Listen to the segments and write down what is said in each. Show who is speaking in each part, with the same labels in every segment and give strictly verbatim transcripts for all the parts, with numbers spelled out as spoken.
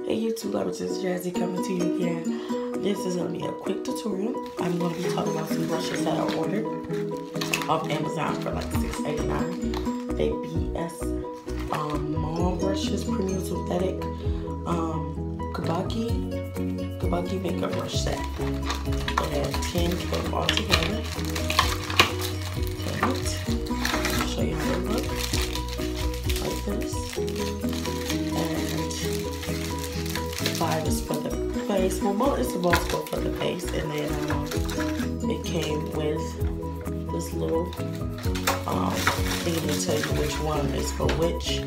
Speaker 1: Hey YouTube lovers, it's Jazzy coming to you again. This is going to be a quick tutorial. I'm going to be talking about some brushes that I ordered off Amazon for like six eighty-nine. They B S um, Mall brushes, premium synthetic um, Kabaki, Kabaki makeup brush set. They have ten came all together. And I'll show you how they look. Like this. Five is for the face. Well, most is supposed to go for the face, and then um, it came with this little um, thing to tell you which one is for which.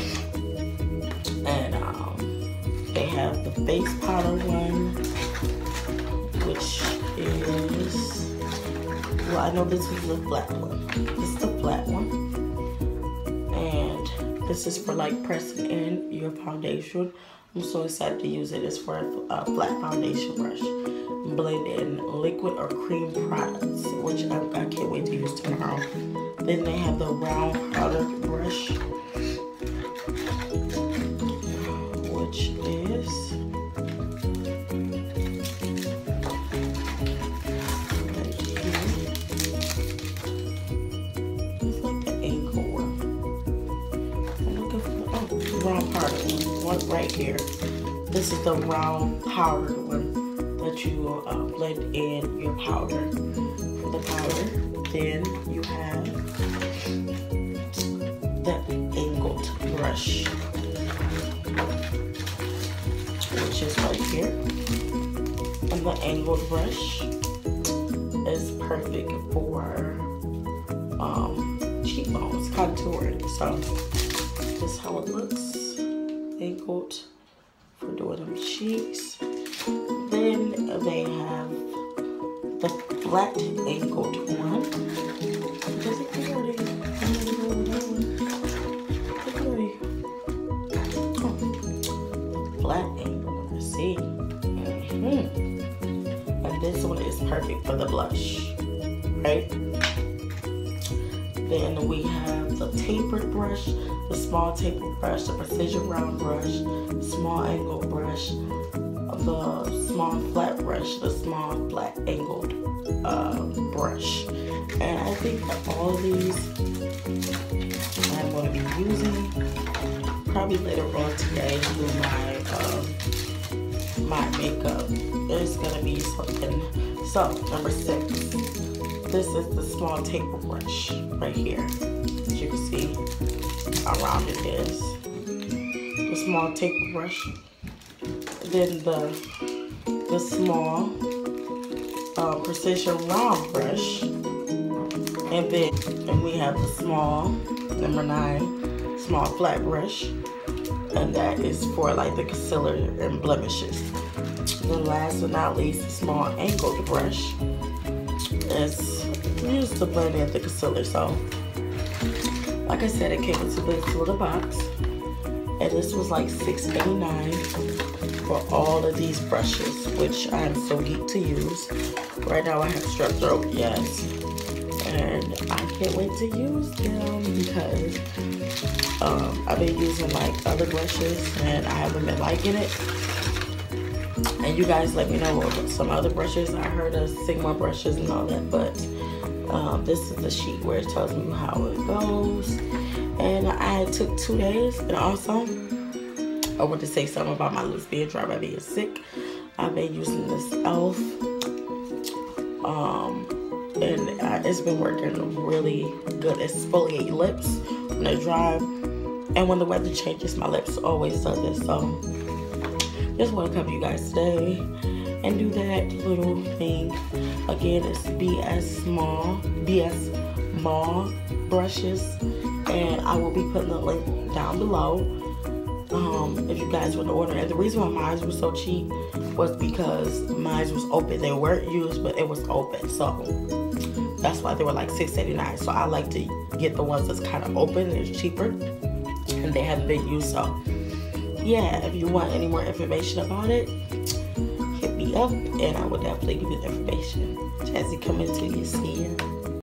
Speaker 1: And um, they have the face powder one, which is, well, I know this is the flat one. This is the flat one, and this is for like pressing in your foundation. I'm so excited to use it. It's for a, a flat foundation brush. Blend in liquid or cream products, which I, I can't wait to use tomorrow. Then they have the round powder brush, which is right here. It's like the ankle one. I'm looking for, oh, round powder one. One right here. This is the round powdered one that you will uh, blend in your powder. For the powder, then you have the angled brush, which is right here. And the angled brush is perfect for um, cheekbones, contouring. So this is how it looks. Angled for doing them cheeks. Then they have the flat angled one. Does it clearly? Oh, flat angled. Let's see. Mm-hmm. And this one is perfect for the blush, right? Then we have the tapered brush, the small tapered brush, the precision round brush, small angled brush, the small flat brush, the small flat angled uh, brush. And I think that all of these I'm going to be using probably later on today with my um, my makeup. It's going to be something. So number six. This is the small taper brush right here. As you can see how round it is. The small taper brush. Then the the small uh, precision round brush. And then and we have the small, number nine, small flat brush. And that is for like the concealer and blemishes. Then last but not least, the small angled brush is used to blend in the concealer. So like I said, it came into this little box, and this was like six eighty-nine for all of these brushes, which I am so geeked to use. Right now I have strep throat, yes, and I can't wait to use them because um, I've been using like other brushes and I haven't been liking it. And you guys let me know about some other brushes. I heard of Sigma brushes and all that, but um, this is the sheet where it tells me how it goes. And I took two days, and also I want to say something about my lips being dry by being sick. I've been using this e l f, um, and I, it's been working really good. It exfoliates lips when they're dry, and when the weather changes, my lips always does this. So just want to come to you guys today and do that little thing. Again, it's B S Small, B S Mall brushes, and I will be putting the link down below um, if you guys want to order. And the reason why mine was so cheap was because mine was open. They weren't used, but it was open, so that's why they were like six eighty-nine. So I like to get the ones that's kind of open and it's cheaper, and they haven't been used. So yeah, if you want any more information about it, hit me up and I will definitely give you the information. Jazzy coming to you. See ya.